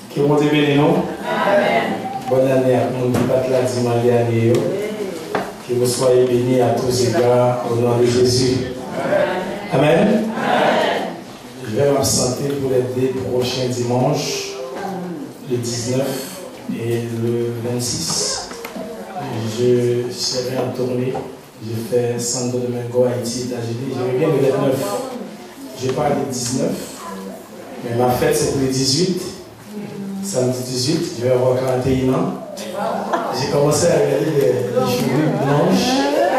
Que vous bénisse nous. Bonne année à nous qui battent la dimanche dernier. Que vous soyez bénis à tous égards au nom de Jésus. Amen. Je vais m'absenter pour les 2 prochains dimanches, le 19 et le 26. Je serai en tournée. Je fais Santo Domingo, Haïti, États-Unis. Je reviens le 29. Je pars le 19. Mais ma fête, c'est pour le 18. Samedi 18, je vais avoir 41 ans. J'ai commencé à regarder les cheveux blanches.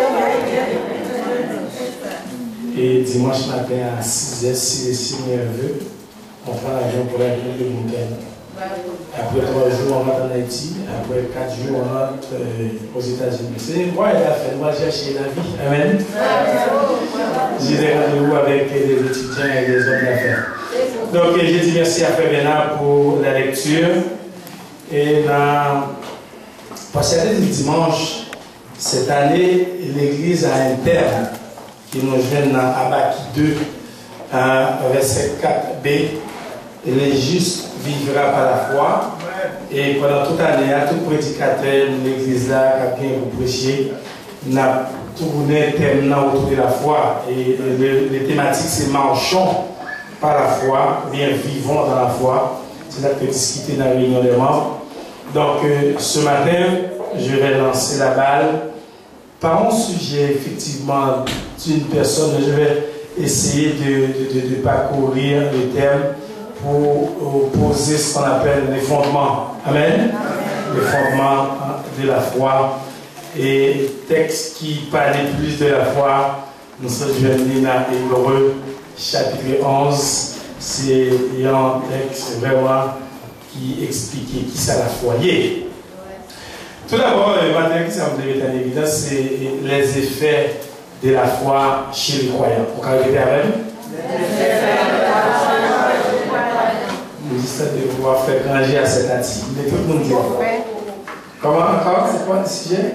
Et dimanche matin à 6h, si le Seigneur veut, on prend l'avion pour aller le week-end. Après 3 jours, on rentre en Haïti. Après 4 jours, on rentre aux États-Unis. C'est une voie et la fête. Moi, j'ai cherché la vie. Amen. J'ai des rendez-vous avec des étudiants et des hommes d'affaires. Donc, j'ai dit merci à Frère Bénard pour la lecture. Et parce que le dimanche, cette année, l'Église a un terme qui nous gêne dans Habakkuk 2, verset 4b. Les justes vivra par la foi. Et pendant toute l'année, tout prédicateur de l'Église là, qui a bien vous prêcher, n'a tourné thème autour de la foi. Et les thématiques, c'est marchons par la foi, bien vivons dans la foi. C'est ça que discuter dans la réunion des membres. Donc, ce matin, je vais lancer la balle par un sujet, effectivement, d'une personne. Je vais essayer de parcourir le thème pour poser ce qu'on appelle les fondements. Amen. Les fondements de la foi. Et texte qui parlait plus de la foi, nous sommes venus dans Hébreux, chapitre 11. C'est un texte vraiment qui expliquait qui ça la foyer. Tout d'abord, le matin qui ça me devait être en évidence, c'est les effets de la foi chez les croyants. Vous pouvez répéter avec nous? Nous disons de pouvoir faire granger à cette attitude. Mais tout le monde dit. Comment encore? C'est quoi le sujet?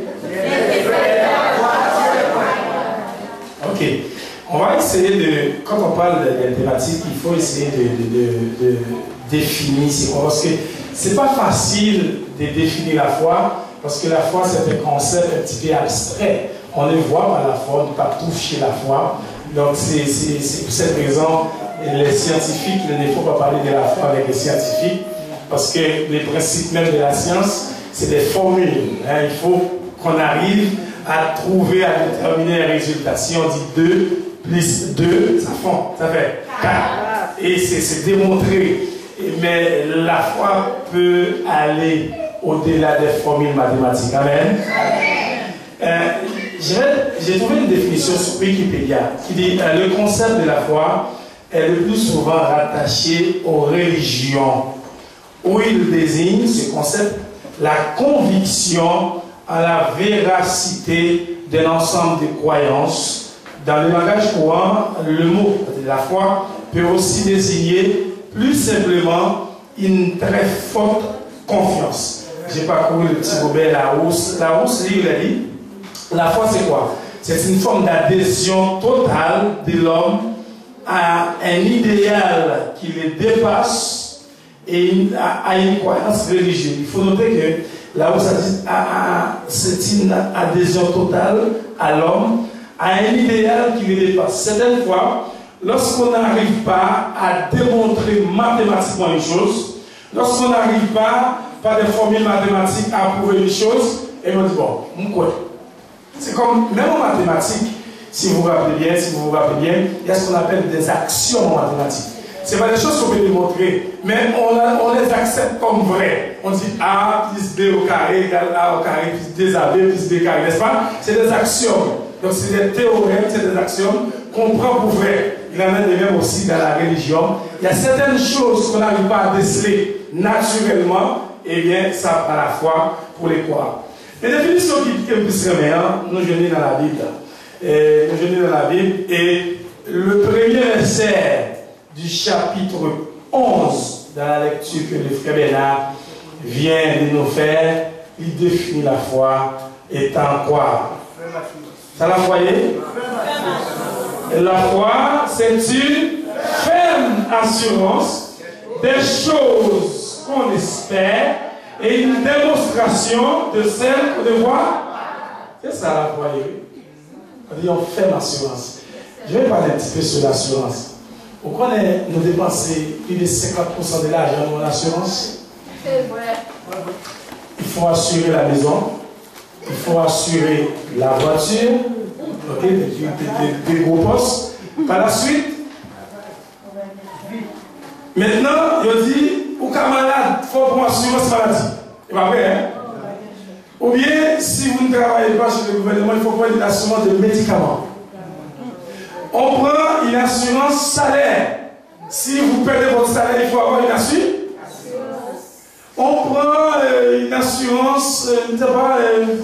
Ok. On va essayer de, quand on parle de thématiques, il faut essayer de définir c'est quoi. Parce que c'est pas facile de définir la foi, parce que la foi c'est un concept un petit peu abstrait. On le voit par la foi, on ne peut pas toucher la foi. Donc c'est pour cette raison, les scientifiques, il ne faut pas parler de la foi avec les scientifiques, parce que les principes même de la science, c'est des formules. Hein. Il faut qu'on arrive à trouver, à déterminer un résultat. Si on dit 2 plus 2, ça fait 4. Et c'est démontré. Mais la foi peut aller au-delà des formules mathématiques. Amen. J'ai trouvé une définition sur Wikipédia qui dit le concept de la foi est le plus souvent rattaché aux religions, où il désigne ce concept la conviction à la véracité d'un ensemble de croyances. Dans le langage courant, le mot de la foi peut aussi désigner plus simplement une très forte confiance. J'ai parcouru le petit Robert Larousse. Larousse, il a dit, la foi c'est quoi? C'est une forme d'adhésion totale de l'homme à un idéal qui le dépasse et à une croyance religieuse. Il faut noter que Larousse a dit, c'est une adhésion totale à l'homme à un idéal qui le dépasse. Certaines fois, lorsqu'on n'arrive pas à démontrer mathématiquement une chose, lorsqu'on n'arrive pas par des formules mathématiques à prouver une chose, et on dit bon, c'est comme, même en mathématiques, si vous vous rappelez bien, il y a ce qu'on appelle des actions mathématiques. Ce n'est pas des choses qu'on peut démontrer, mais on les accepte comme vraies. On dit A plus B au carré égale A au carré plus 2AB plus B carré, n'est-ce pas? C'est des actions. Donc c'est des théorèmes, c'est des actions qu'on prend pour vrai. Il en est de même aussi dans la religion. Il y a certaines choses qu'on n'arrive pas à déceler naturellement, et bien ça prend la foi pour les croire. Les définitions qui est plus meilleure, nous venons dans la Bible. Et le premier verset du chapitre 11 dans la lecture que le frère Bénard vient de nous faire, il définit la foi étant quoi? Ça la voyez? La foi, c'est une ferme assurance des choses qu'on espère. espère et une démonstration de celle qu'on ne voit. C'est ça la foi. On dit on fait l'assurance. Je vais parler un petit peu sur l'assurance. Vous connaissez, nous dépensons plus de 50% de l'argent dans l'assurance. C'est vrai. Il faut assurer la maison, il faut assurer la voiture, okay, des gros postes. Par la suite, maintenant, il dit, ou qu'un malade, il faut prendre assurance maladie. C'est pas vrai, hein? Ou bien, si vous ne travaillez pas chez le gouvernement, il faut prendre une assurance de médicaments. On prend une assurance salaire. Si vous perdez votre salaire, il faut avoir une assurance. On prend une assurance, je ne sais pas,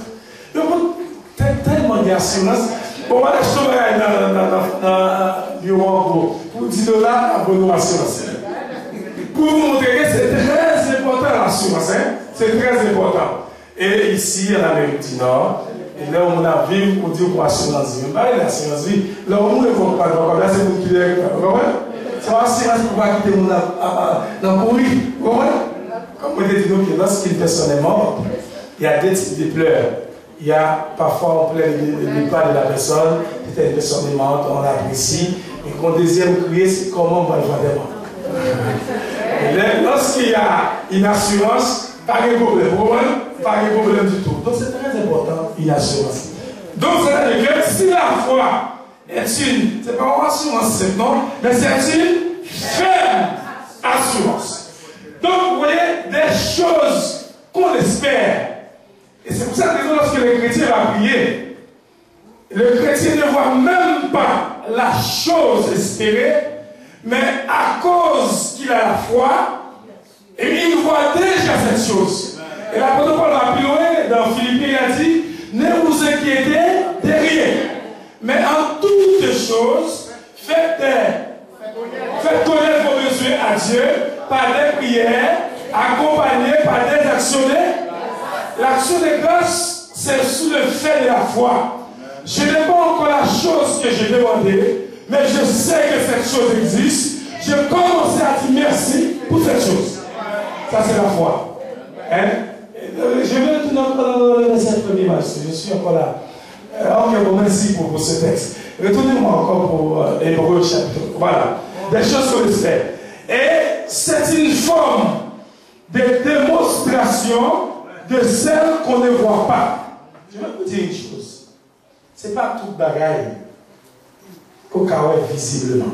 tellement d'assurance. Bon, voilà, je suis dans le bureau pour $10 à bonne assurance. Pour vous montrer que c'est très important l'assurance. Hein? C'est très important. Et ici, en Amérique du Nord, et là où on a vu, on dit pour assurance vie. On parle d'assurance vie. Là où on ne voit pas, là c'est vous qui l'avez. C'est une assurance pour ne pas quitter mon dans le courir. Vous comprenez? Comme vous dites, lorsqu'une personne est morte, il y a deux types de pleurs. Il y a parfois on pleure le pas de la personne, peut-être une personne est morte, on l'apprécie. Et qu'on deuxième crier, c'est comment on va le voir des morts. Lorsqu'il y a une assurance, pas de problème. Pas de problème du tout. Donc c'est très important, une assurance. Donc ça veut dire que si la foi est une, c'est pas une assurance, c'est non, mais c'est une ferme assurance. Donc, vous voyez, des choses qu'on espère. Et c'est pour ça que lorsque le chrétien va prier, le chrétien ne voit même pas la chose espérée, mais à cause qu'il a la foi, et il voit déjà cette chose. Et l'apôtre Paul va plus loin, dans Philippiens, il a dit, ne vous inquiétez de rien, mais en toutes choses, faites connaître vos besoins à Dieu par des prières, accompagnées par des actions. L'action de grâce, c'est sous le fait de la foi. Je n'ai pas encore la chose que j'ai demandée, mais je sais que cette chose existe. Je commence à dire merci pour cette chose. Ça, c'est la foi. Hein? Je vais retourner encore dans le verset premier match. Je suis encore là. Ok, bon, merci pour ce texte. Retournez-moi encore pour Hébreux chapitre. Voilà. Des choses qu'on espère. Et c'est une forme de démonstration de celle qu'on ne voit pas. Je vais vous dire une chose. Ce n'est pas tout bagaille qu'au cas visiblement.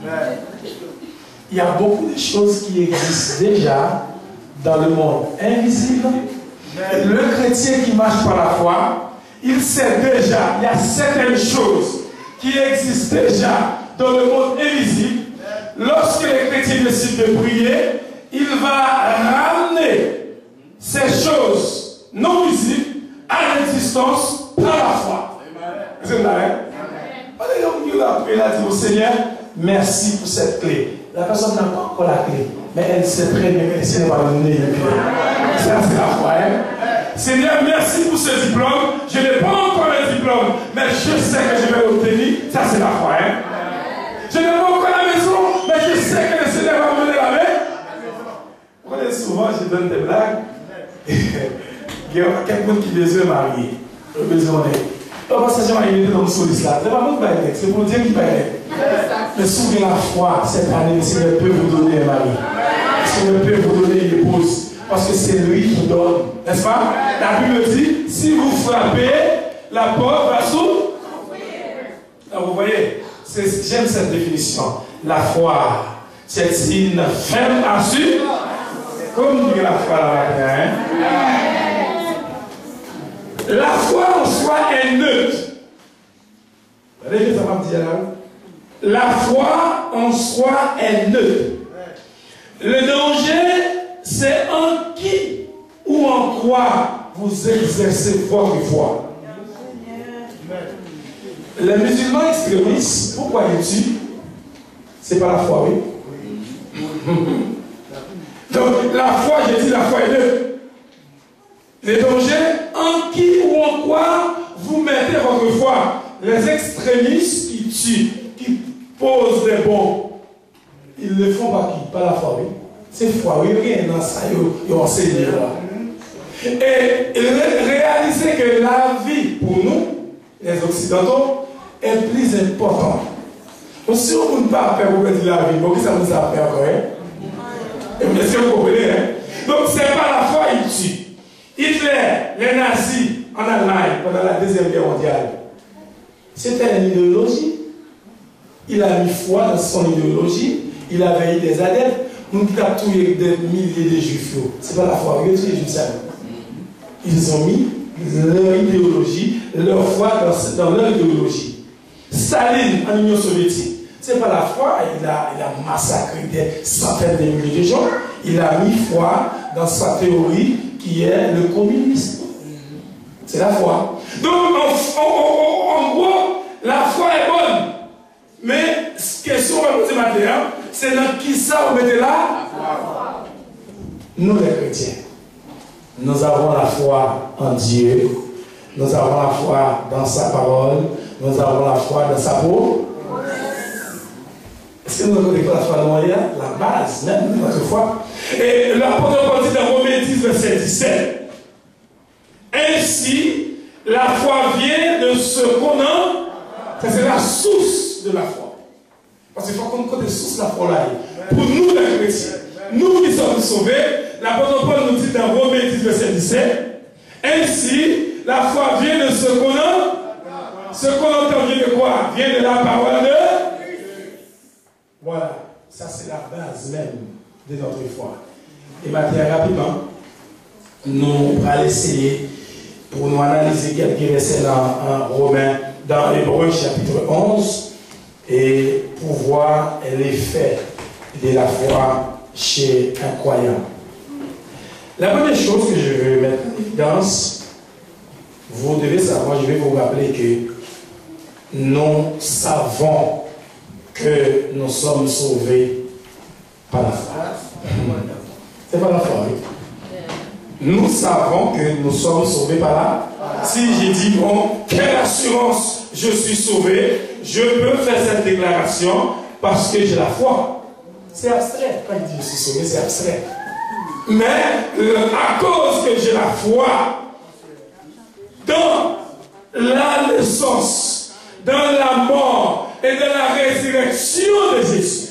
Il y a beaucoup de choses qui existent déjà dans le monde invisible. Le chrétien qui marche par la foi, il sait déjà, il y a certaines choses qui existent déjà dans le monde invisible. Lorsque le chrétien décide de prier, il va ramener ces choses non visibles à l'existence par la foi. C'est vrai? Il a prié, il a dit au Seigneur, merci pour cette clé. La personne n'a pas encore la clé, mais elle sait très bien que le Seigneur va donner une clé. Ça, c'est la foi. Hein? Seigneur, merci pour ce diplôme. Je n'ai pas encore le diplôme, mais je sais que je vais l'obtenir. Ça, c'est la foi. Hein? Je n'ai pas encore la maison, mais je sais que le Seigneur va me donner la main. Vous voyez, souvent, je donne des blagues. Il y a quelqu'un qui désire marier. Besoin d'aide. Donc, ça, j'ai marié dans le soliste là. C'est pas mon bail, c'est pour dire qu'il bail. Mais souvenez la foi, cette année, le Seigneur peut vous donner un mari. Le Seigneur peut vous donner une épouse. Parce que c'est lui qui donne. N'est-ce pas? La Bible dit, si vous frappez, la porte va s'ouvrir. Donc, vous voyez, j'aime cette définition. La foi, c'est une ferme assurance. Comme dit la foi là, hein? La foi en soi est neutre. Vous voyez ce que ça va me dire là? La foi en soi est neutre. Le danger, c'est en qui ou en quoi vous exercez votre foi. Les musulmans extrémistes, pourquoi ils tuent? C'est pas la foi, oui. Donc, la foi, j'ai dit la foi est neutre. Les dangers, en qui ou en quoi vous mettez votre foi. Les extrémistes qui tuent, qui posent des bombes, ils le font par qui? Par la foi, oui. C'est foi, il y a rien dans ça, il y a enseigné là. Et réaliser que la vie pour nous, les Occidentaux, est plus importante. Si on ne peut pas faire pour dire la vie, bon, ça nous a fait encore. Est-ce que vous comprenez? Donc, ce n'est pas la foi, il tue. Hitler, les nazis en Allemagne pendant la Deuxième Guerre mondiale, c'était une idéologie. Il a mis foi dans son idéologie, il avait eu des adeptes, nous qui avons tué des milliers de juifs. Ce n'est pas la foi, ils tuent les juifs. Ils ont mis leur idéologie, leur foi dans leur idéologie. Staline en Union soviétique, ce n'est pas la foi, il a massacré des centaines de milliers de gens, il a mis foi dans sa théorie qui est le communisme. C'est la foi. Donc, en gros, la foi est bonne. Mais, question qu'on va poser maintenant, c'est dans qui ça on mettait là? Nous les chrétiens, nous avons la foi en Dieu, nous avons la foi dans sa parole, nous avons la foi dans sa peau. Est-ce que nous avons la foi dans moyen? La base, même de notre foi. Et l'apôtre Paul dit dans Romains 10, verset 17. Ainsi, la foi vient de ce qu'on a, c'est la source de la foi. Parce qu'il faut qu'on connaisse la source de la foi là. Pour nous les chrétiens, nous qui sommes sauvés, l'apôtre Paul nous dit dans Romains 10, verset 17. Ainsi, la foi vient de ce qu'on a. Ce qu'on entend vient de quoi? Vient de la parole de. Voilà, ça c'est la base même de notre foi. Et maintenant, rapidement, nous allons essayer pour nous analyser quelques versets dans Romains, dans Hébreux chapitre 11, et pour voir l'effet de la foi chez un croyant. La première chose que je veux mettre en évidence, vous devez savoir, je vais vous rappeler que nous savons que nous sommes sauvés par la foi. C'est pas la foi, oui. Nous savons que nous sommes sauvés par là. Si j'ai dit, bon, quelle assurance je suis sauvé, je peux faire cette déclaration parce que j'ai la foi. C'est abstrait. Quand il dit je suis sauvé, c'est abstrait. Mais à cause que j'ai la foi dans la naissance, dans la mort et dans la résurrection de Jésus.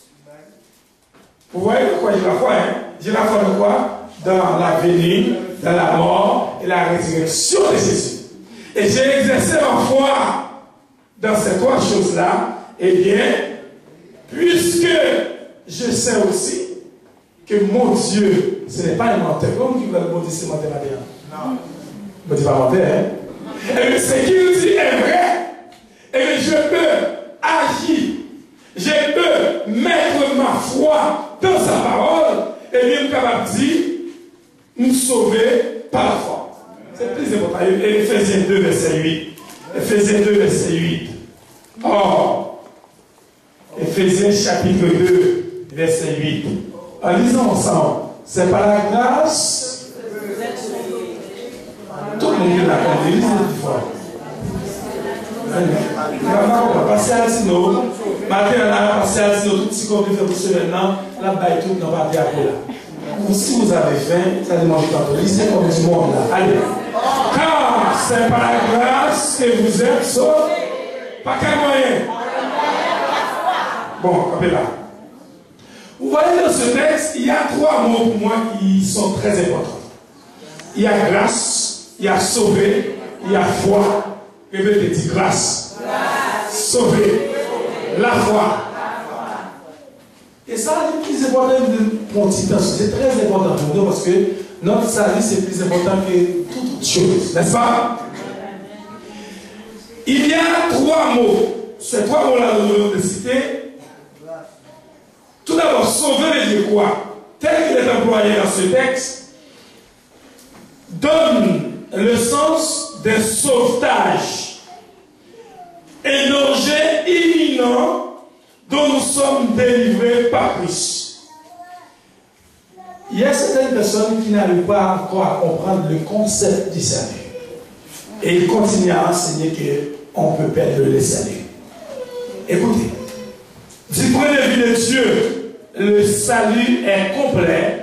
Vous voyez de quoi j'ai la foi, hein? J'ai la foi de quoi? Dans la venue, dans la mort et la résurrection de Jésus. Et j'ai exercé ma foi dans ces trois choses-là. Eh bien, puisque je sais aussi que mon Dieu, ce n'est pas un menteur. Comme vous le dit, c'est menteur, non. Je ne dis pas menteur, hein? Et ce qu'il dit est vrai. Et je peux agir. Je peux mettre ma foi dans sa parole. Et bien, capable de dire, nous sauver par la foi. C'est plus important. Éphésiens 2, verset 8. Éphésiens 2, verset 8. Or, Éphésiens chapitre 2, verset 8. En lisant ensemble, c'est par la grâce. Tout le monde l'a compris. Lisez une fois. On va passer à Sino. Matin, on a passé à Sino. Tout ce qu'on peut faire pour ce maintenant, là, tout le monde va dire après là. Si vous avez faim, ça demande tantôt. Lisez comme du monde là. Allez. Car c'est par la grâce que vous êtes sauvés. Pas qu'un moyen. Bon, appelez là. Vous voyez dans ce texte, il y a trois mots pour moi qui sont très importants. Il y a grâce, il y a sauvé, il y a foi. Répétez, dit grâce. Sauvé. La foi. Et ça, c'est plus important de mon petit temps. C'est très important pour nous parce que notre salut, c'est plus important que toute autre chose. N'est-ce pas? Il y a trois mots. Ces trois mots-là, nous venons de citer. Tout d'abord, sauver veut dire quoi? Tel qu'il est employé dans ce texte, donne le sens d'un sauvetage. Un danger imminent dont nous sommes délivrés par Christ. Il y a certaines personnes qui n'arrivent pas encore à comprendre le concept du salut. Et ils continuent à enseigner qu'on peut perdre le salut. Écoutez, du point de vue de Dieu, le salut est complet